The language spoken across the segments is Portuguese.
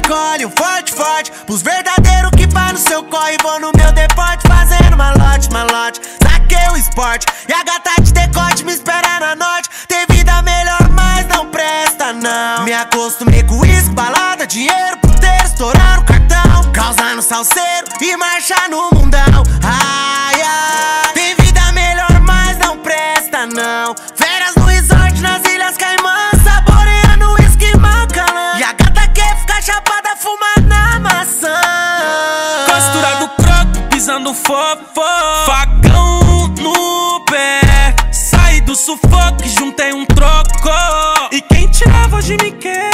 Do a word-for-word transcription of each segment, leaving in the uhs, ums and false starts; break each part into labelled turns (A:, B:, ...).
A: escolhe um forte, forte pros verdadeiros que vai no seu corre. Vou no meu deporte fazendo malote, malote. Saquei o esporte e a gata de decote me espera na noite. Tem vida melhor, mas não presta não. Me acostumei com uísque, balada, dinheiro, puteiro, estourando cartão, causando salseiro e marcha no mundão. Ai, ai. Tem vida melhor, mas não presta não. Férias no resort nas Ilhas Caimã, saboreando uísque Macalã. E a gata quer ficar chapada, fumando na maçã.
B: Costura do croco, pisando fofo, facão no pé. Saí do sufoco e juntei um troco, e quem tirava de mim quer.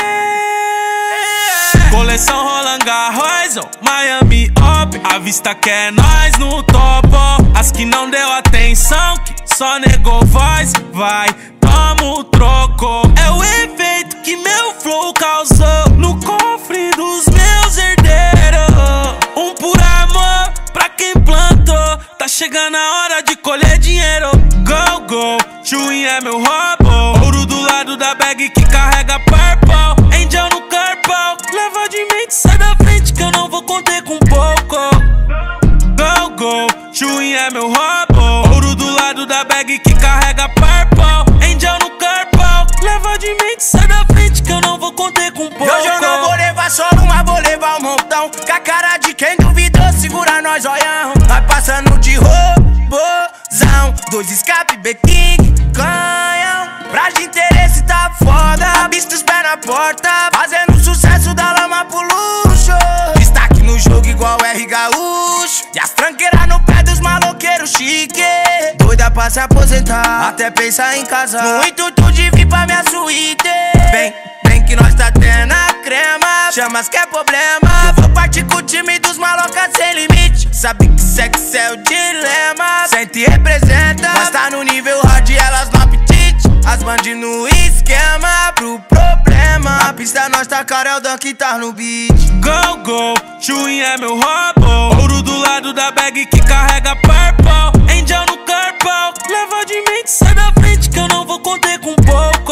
B: Coleção Roland Garros, oh, Miami Open. A vista que é nós no topo. As que não deu atenção, que só negou voz, vai, toma o troco. É o efeito que meu flow causou no cofre dos meus herdeiros. Um por amor pra quem plantou. Tá chegando a hora de colher dinheiro. Go, go, Chewin é meu roubo. Ouro do lado da bag que carrega purple. Angel no corpo, leva de mente, sai da frente que eu não vou conter com pouco. Go, go, Chewin é meu roubo. Ouro do lado da bag que carrega purple. Angel no corpo, leva de mente, sai da frente que eu não vou conter com pouco.
A: E hoje eu não vou levar só uma, vou levar um montão. Com a cara de quem duvidou, segura nós, olhão. Vai passando de robôzão, dois escape, B-King, canhão. Pra de interesse tá foda, vista os pés na porta, fazendo sucesso da lama pro luxo. Destaque no jogo igual R Gaúcho, e as tranqueiras no pé dos maloqueiros chique. Doida pra se aposentar, até pensar em casar, no intuito de vir pra minha suíte. Vem, vem que nós tá tendo a crema, chamas que é problema. Eu vou partir com o time dos malocas sem limite. Sabe que sexo é o dilema, sente e representa. Nós tá no nível hard e elas no apetite. As bandi no esquema pro problema. A pista nós tá carelda que tá no beat.
B: Go, go, Chewin é meu roubo. Ouro do lado da bag que carrega purple. Angel no corpo, leva de mente, sai da frente que eu não vou conter com pouco.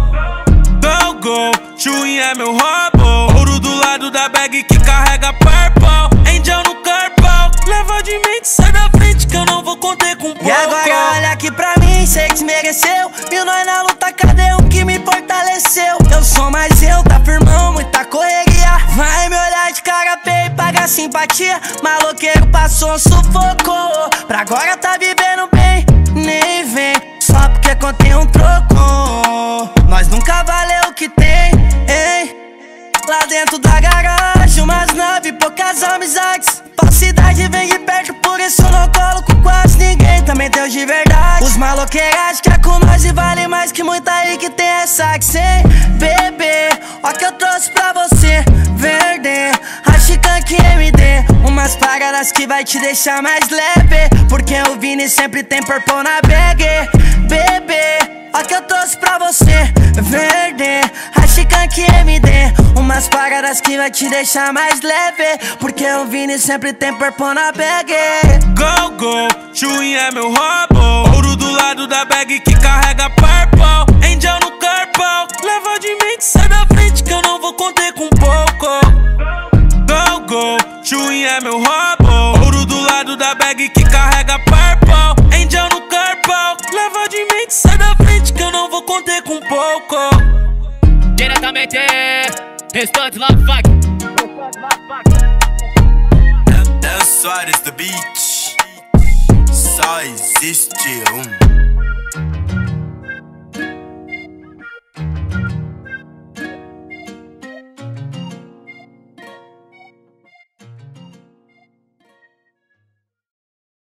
B: Go, go, Chewin é meu roubo. Ouro do lado da bag que carrega purple. Angel no corpo, leva de mente, sai da frente que eu não vou conter com pouco.
A: E agora olha aqui pra mim, sei que desmereceu. Viu nós na luta, cadê um que me fortaleceu? Eu sou mais eu, tá firmão, muita correria. Vai me olhar de cara feia e pagar simpatia. Maloqueiro passou um sufoco, pra agora tá vivendo bem. Nem vem, só porque contém um troco. Nós nunca valeu o que tem, hein? Lá dentro da garagem, umas nove, poucas amizades. Falsidade vem de perto, por isso eu não colo com quase ninguém. Também tem os de verdade. Os maloqueiras que é com nós e vale mais que muita aí que tem essa que sem beber. Ó que eu trouxe pra você, verde, a Chicanque M D. Umas paradas que vai te deixar mais leve, porque o Vini sempre tem purple na bag. Bebê, ó que eu trouxe pra você, verde, a Chicanque M D. Umas paradas que vai te deixar mais leve, porque o Vini sempre tem purple na bag.
B: Go, go, Chewin é meu roubo. Ouro do lado da bag que carrega purple. Angel no corpo, leva de mente, sai da frente que eu não vou conter com pouco. Go, go, Chewin é meu roubo. Ouro do lado da bag que carrega purple. Angel no corpo, leva de mente, sai da frente que eu não vou conter com pouco.
C: Diretamente, Restante Love Fuck.
D: Dan Soares The Beach. Só existe um.